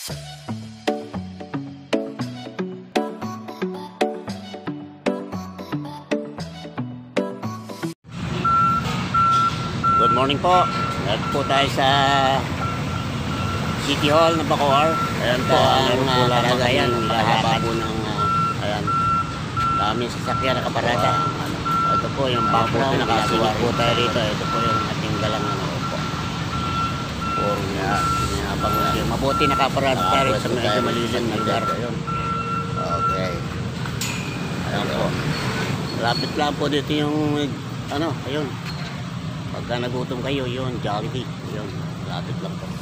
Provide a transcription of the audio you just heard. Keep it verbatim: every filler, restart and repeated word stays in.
Good morning po. Nandito po tayo sa City Hall ng Bacoor. Ayan po ang uh, kalagayan. Nilalaba po ng uh, ayan, daming sasakyan na kaparada. Ito po yung background. Nakasilip po tayo rito. Ito po yung ating galang ano po. Puro niya. Mabuti nakaparada tayo sa medyo malilim na lugar. Okay. Ayan po. Lapit lang po dito yung ano, ayun. Pagka nagutom kayo, yun, Jollibee. Yun, lapit lang po.